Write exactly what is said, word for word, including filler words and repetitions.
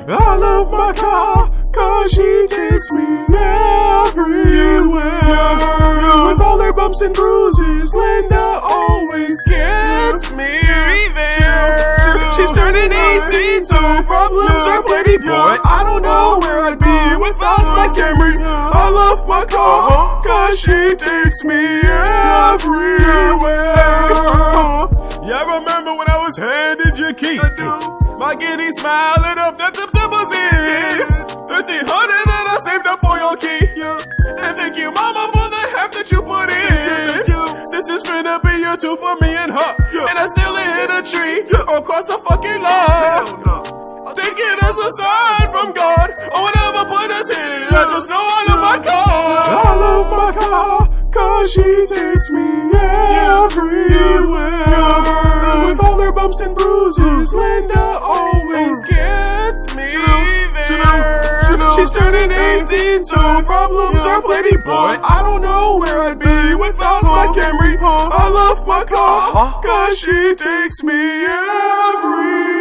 I love my car, cause she takes me everywhere. With all her bumps and bruises, Linda always gets me there. She's turning eighteen, so problems are plenty, but I don't know where I'd be without my Camry. I love my car, cause she takes me everywhere. Yeah, I remember when I was handed your key. My giddy smile lit up that September's Eve. Thirteen hundred that I saved up for your key. And thank you, mama, for the half that you put in. This is finna be a two for me and her. And I still ain't hit a tree or cross the fucking line. Take it as a sign from God, or whatever put us here. I just know I love my car. I love my car, cause she takes me everywhere. With all her bumps and bruises, Linda always gets me there. She's turning eighteen, so problems are plenty, but I don't know where I'd be without my Camry. I love my car, cause she takes me everywhere.